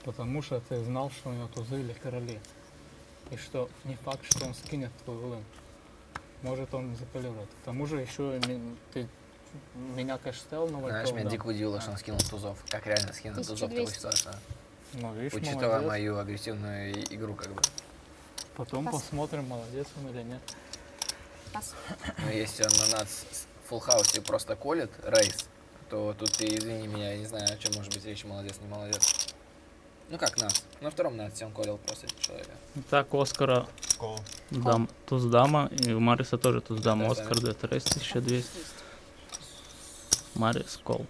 Потому что ты знал, что у него тузы или короли. И что не факт, что он скинет твой улын. Может он запалирует. К тому же еще ты меня, конечно, ставил на Знаешь, меня дико удивило, что он скинул тузов. Как реально скинул тузов, ты ситуация. Ну, видишь, учитывая молодец. мою агрессивную игру, как бы. Потом посмотрим, молодец он или нет. Но если он на нас в фулл-хаусе просто колет рейс, то тут ты, извини меня, я не знаю, о чем может быть речь, молодец, не молодец. Ну как нас? На втором надсе он колил просто человека. Так, у Оскара туз дама, и у Мариса тоже туз дама. Оскар 2 рейс 1200. Марис кол.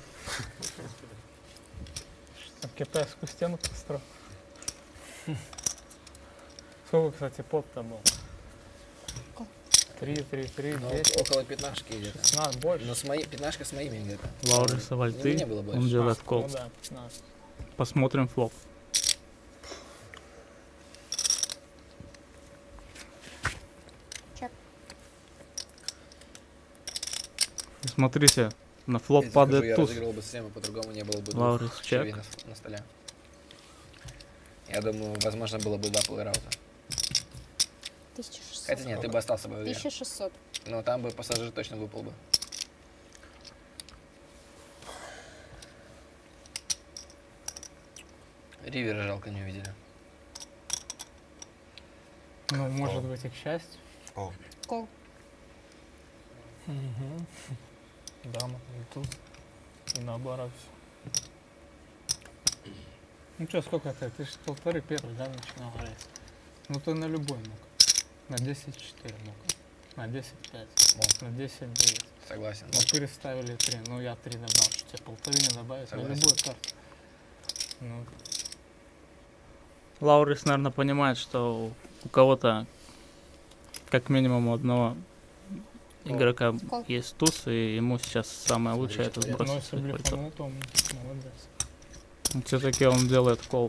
Китайскую стену построил. Сколько, кстати, пот-то был? 3, 10. Около пятнашки где-то. 16, больше. Но пятнашка с моими где-то. Лауриса вальты, не было больше. он делает кол. Ну да, 15. Посмотрим флоп. Чек. И смотрите, на флоп падает Я туз. разыграл бы схему, по-другому не было бы Лаурис двух чек. червей на столе. Я думаю, возможно, было бы 2 плей-раута. 1600. Хотя нет, ты бы остался бы в игре. 1600. Но там бы пассажир точно выпал бы. Ривера жалко не увидели. Ну, может быть, и к счастью. Кол. Дама, и туз. И наоборот. Ну что, сколько это? Ты же полторы первый, да, начинал играть? Ну ты на любой мог. На 10-4 мог. На 10-5. Мог. На 10-9. Согласен. Ну переставили 3. Ну я 3 добавил. Что тебе полторы не добавить? Согласен. На любой карте. Ну, Лаурис, наверное, понимает, что у кого-то, как минимум у одного игрока Кол. есть туз, и ему сейчас самое лучшее это Смотрите, ну сбросить если своих бойцов. блефанул, то молодец. Все-таки он делает кол.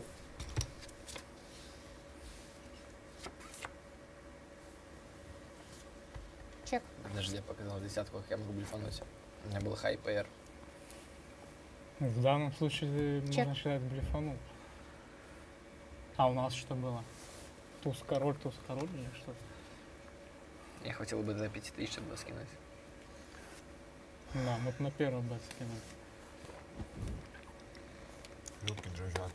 Чек. Подожди, я показал десятку, как я могу блефануть. У меня был хай ПР. В данном случае Чек. можно считать блефанул. А у нас что было? Туз-король или что? Мне хватило бы за 5000, чтобы скинуть. Да, вот на первый бет скинули. Руки дрожат.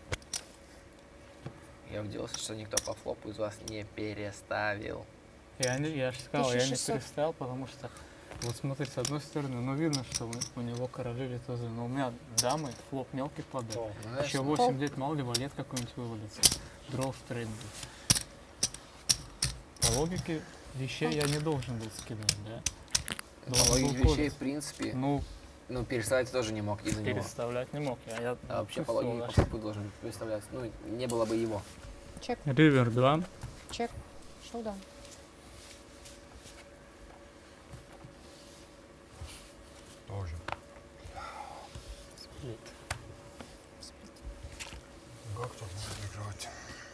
Я удивился, что никто по флопу из вас не переставил. Я же сказал, я не 1600. переставил, потому что, вот смотри, с одной стороны, ну видно, что у него короли или тузы, но у меня дамы, флоп мелкий падает. Ну, Еще знаешь, 8-9, мало ли валет какой-нибудь вывалится. Дроу стрейт будет. По логике вещей я не должен был скидывать, да? по Должен логике был вещей, колить. в принципе, Ну, ну, переставить тоже не мог из-за него. переставлять не мог. Я А вообще, по чувствовал, логике, да, по что- флопу должен переставлять. Ну, не было бы его. Чек. Ривер 2. Чек. Шоудаун. Тоже. Сплит. Как тут можно играть?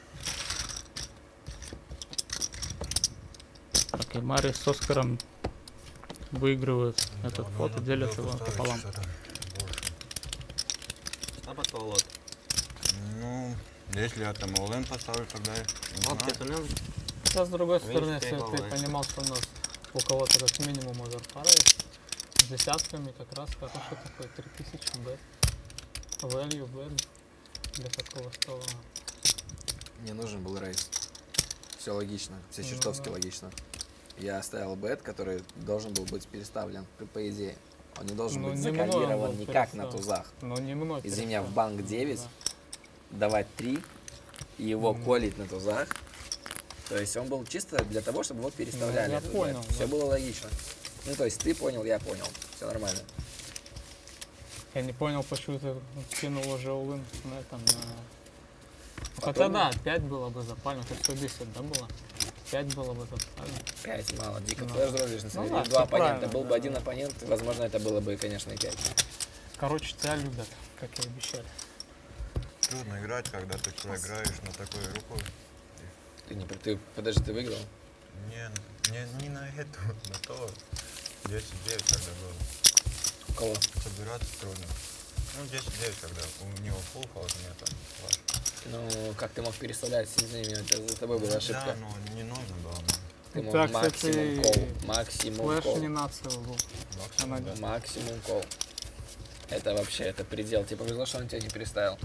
Так, и Марис с Оскаром выигрывают этот Да, флот и надо делят было его поставить пополам. что-то больше. А потом вот. Ну, если я там Олен поставлю, тогда я не Вот знаю. это ну, Да, с другой Видишь, стороны, если прикол, ты да. понимал, что у нас у кого-то как минимум оверпара есть, с десятками как раз хороший такой 3000 бет. Value бет для такого стола. Мне нужен был рейс. Все логично, все Ну чертовски да. логично. Я оставил бет, который должен был быть переставлен, по идее. Он не должен Ну, быть не мной закалирован он был никак на переставлен. тузах. Но не мной. Из-за меня в переставлен. банк 9, Да. давать 3 и его Мгм. колить на тузах. То есть он был чисто для того, чтобы его переставляли. я понял, Все да. было логично. Ну, то есть ты понял, я понял. Все нормально. Я не понял, почему ты кинул уже улын на этом. Хотя Потом- да, 5 было бы запально, хоть 110, да, было? 5 было бы запально. 5 мало. Дико Ну. флеш дрожишь на Ну самом да, деле. всё Два оппонента. правильно, Был бы да, один да. оппонент, возможно, это было бы, конечно, и 5. Короче, тебя любят, как и обещали. Трудно играть, когда ты проиграешь на такую руку. Подожди, ты выиграл? Не на эту, на то. 10-9 когда было. У кого? Собираться трудно. Ну, 10-9, когда у него фулл хаус, у меня там флаш. Ну, как ты мог переставлять, извини, это за тобой была ошибка. Да, но не нужно было. Ты мог Так, максимум кстати, кол. Максимум Флэш кол. не нация был. Она- Да. Максимум кол. Это вообще, это предел. Тебе повезло, что он тебя не переставил.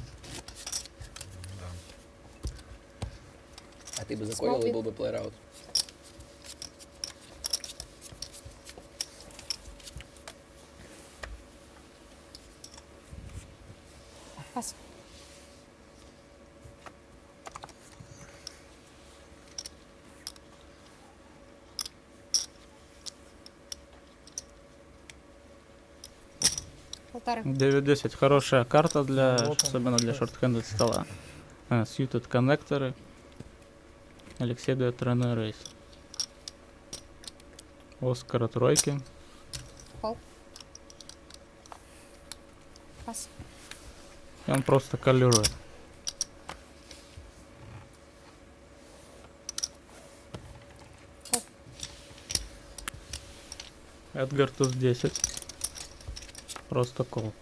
Да. А ты бы заколил и Смотри. был бы плеер-аут. Пас. Полторы. 9-10 хорошая карта для, Вот он, особенно для шесть. шорт-хендед стола. Suited коннекторы. Алексей дает тройной рейс. Оскара тройки. Кол. Пас. И он просто коллирует. Эдгар туз 10. Просто кол.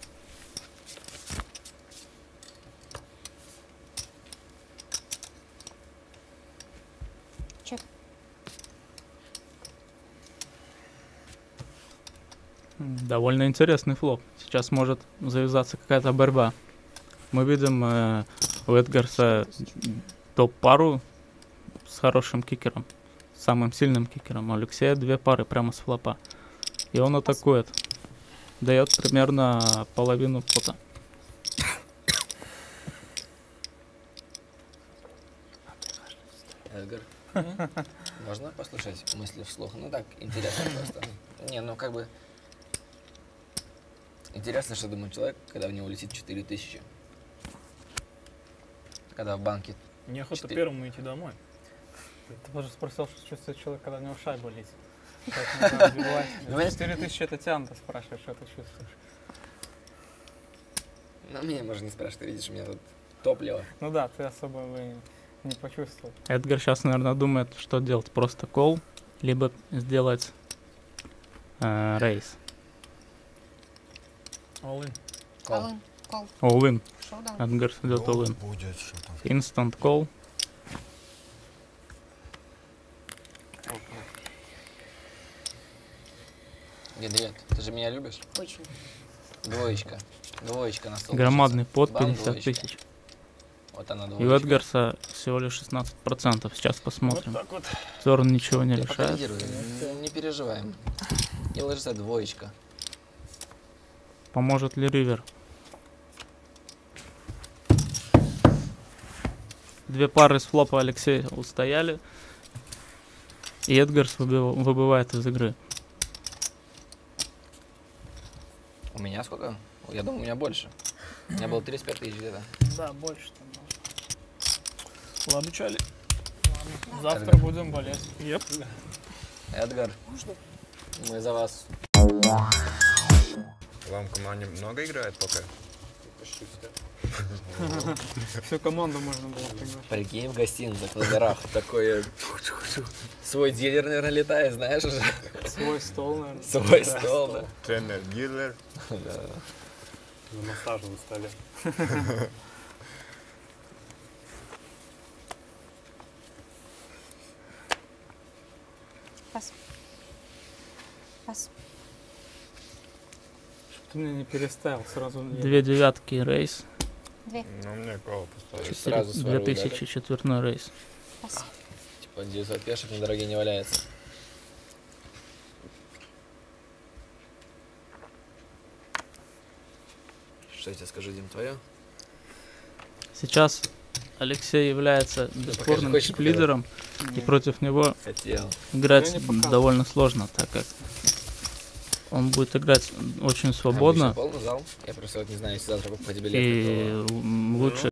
Чек. Довольно интересный флоп. Сейчас может завязаться какая-то борьба. Мы видим у Эдгарса топ-пару с хорошим кикером. Самым сильным кикером. У Алексея 2 пары прямо с флопа. И он атакует. Дает примерно половину пота. Эдгар, можно послушать мысли вслух? Ну так, интересно просто. Не, ну как бы... Интересно, что думает человек, когда в него летит 4000. Когда в банке... Неохота 4. первому идти домой. Ты тоже спросил, что чувствует человек, когда у него шайба летит. Как надо отбивать. Понимаешь? 4000 это тянто спрашивает, что ты чувствуешь. Ну, меня можно не спрашивать, ты видишь, у меня тут топливо. Ну да, ты особо бы не почувствовал. Эдгар сейчас, наверное, думает, что делать. Просто кол, либо сделать рейс. All-in. Кол. Алын. Кол. All-in. Шоудаун. Эдгар идет Ну, all-in. будет что-то. Instant call. Гидриет, ты же меня любишь? Очень. Двоечка. Двоечка на стол. Громадный ложится. под Бам, 50 двоечка. тысяч. Вот она И у двоечка. Эдгарса всего лишь 16%. Сейчас посмотрим. Вот так вот. Терн ничего не Я решает. покорректирую, не переживаем. И ложится двоечка. Поможет ли ривер? 2 пары с флопа Алексея устояли. И Эдгарс выбывает из игры. У меня сколько? Я думаю, у меня больше. У меня было 35 тысяч где-то. Да, больше там можно. Ладно, чали. Завтра Эдгар. будем болеть. Еп. Эдгар, мы за вас. Вам в команде много играет пока? Всю команду можно было приглашать. Прикинь, в гостиницах, на горах. Такое... Свой дилер, наверное, летает, знаешь уже. Свой стол, наверное. Свой стол, да. Тренер, дилер. На массажном столе. Пас. Пас. Чтоб ты меня не переставил сразу. 2 девятки рейс. 2. Ну, мне кого поставить? Сразу сворую, да, 2000 четвертной рейс. Пас. Типа 900 пешек на дороге не валяется. Что я тебе скажу, Дим, твое? Сейчас Алексей является бесспорным хочешь лидером. И против него Хотел. играть Я не показываю. довольно сложно, так как он будет играть очень Обычно свободно. полный зал. Я просто вот не знаю, если завтра по тебе И лето, то... лучше